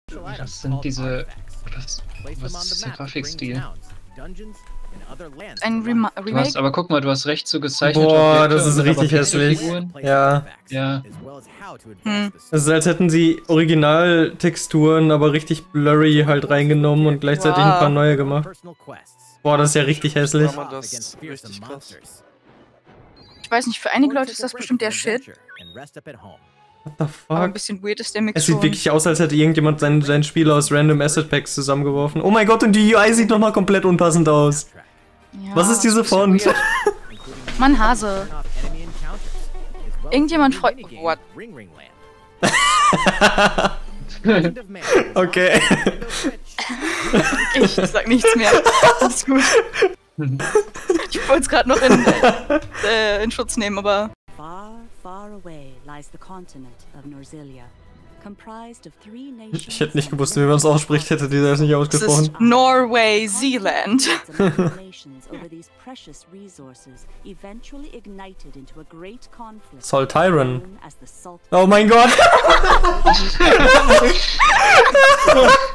Was sind diese... Was ist der Grafikstil? Ein Remake? Aber guck mal, du hast rechts so gezeichnete Boah, Objekte das ist und dann richtig aber hässlich. Pixelfiguren. Ja. Ja. Es ist, als hätten sie Originaltexturen, aber richtig blurry halt reingenommen und gleichzeitig ein paar neue gemacht. Boah, das ist ja richtig hässlich. Das ist richtig krass. Ich weiß nicht, für einige Leute ist das bestimmt der Shit. What the Aber ein fuck? bisschen weird ist der Mix Es sieht schon. wirklich aus, als hätte irgendjemand sein Spiel aus Random Asset Packs zusammengeworfen. Oh mein Gott, und die UI sieht nochmal komplett unpassend aus. Ja, Was ist diese ein bisschen Font? weird. Mann, Hase. Irgendjemand freut... What? Okay. Ich sag nichts mehr. Alles gut. Ich wollte es gerade noch in Schutz nehmen, aber... Far, far away lies the continent of Norzilia, comprised of 3 nations. Ich hätte nicht gewusst, wie man es ausspricht, hätte die das nicht Es ausgesprochen. ist Norway, Zealand. Soltyron. Oh mein Gott!